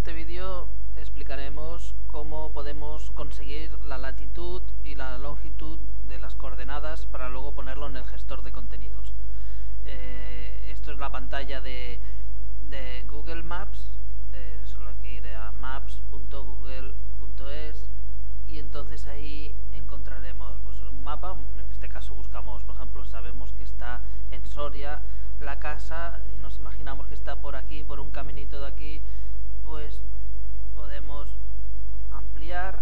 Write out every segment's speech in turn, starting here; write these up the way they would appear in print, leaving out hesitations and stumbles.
este vídeo explicaremos cómo podemos conseguir la latitud y la longitud de las coordenadas para luego ponerlo en el gestor de contenidos. Esto es la pantalla de Google Maps. Solo hay que ir a maps.google.es y entonces ahí encontraremos pues, un mapa. En este caso buscamos, por ejemplo, sabemos que está en Soria la casa y nos imaginamos que está por aquí, por un caminito de aquí, pues podemos ampliar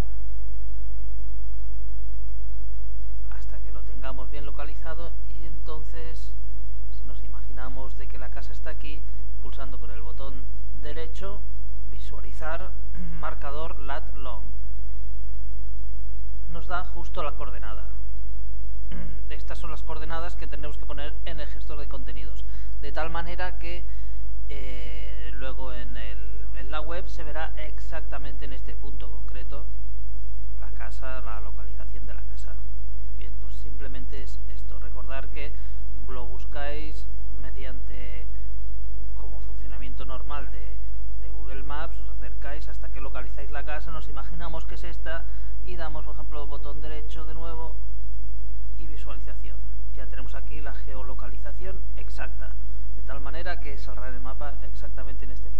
hasta que lo tengamos bien localizado y entonces, si nos imaginamos de que la casa está aquí, pulsando con el botón derecho, visualizar marcador lat long. Nos da justo la coordenada. Estas son las coordenadas que tenemos que poner en el gestor de contenidos, de tal manera que luego en la web se verá exactamente en este punto concreto la casa, la localización de la casa. Bien, pues simplemente es esto. Recordar que lo buscáis mediante como funcionamiento normal de Google Maps, os acercáis hasta que localizáis la casa, nos imaginamos que es esta y damos, por ejemplo, botón derecho de nuevo y visualización. Ya tenemos aquí la geolocalización exacta, de tal manera que saldrá en el mapa exactamente en este punto.